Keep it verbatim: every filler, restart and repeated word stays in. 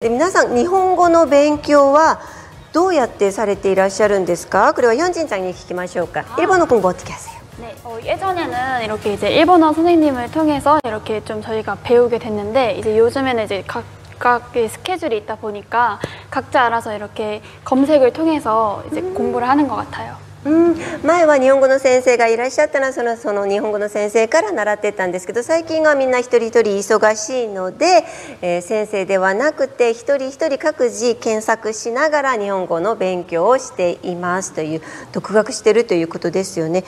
で皆さん日本語の勉強はどうやってされていらっしゃるんですか？그리고 현진장님聞きましょうか. 일본어 공부 어떻게 하세요? 네, 어, 예전에는 이렇게 이제 일본어 선생님을 통해서 이렇게 좀 저희가 배우게 됐는데 이제 요즘에는 이제 각각의 스케줄이 있다 보니까 각자 알아서 이렇게 검색을 통해서 이제 음. 공부를 하는 것 같아요. うん、前は日本語の先生がいらっしゃったらその、その日本語の先生から習ってたんですけど、最近はみんな一人一人忙しいので、えー、先生ではなくて一人一人各自検索しながら日本語の勉強をしていますという、独学しているということですよね。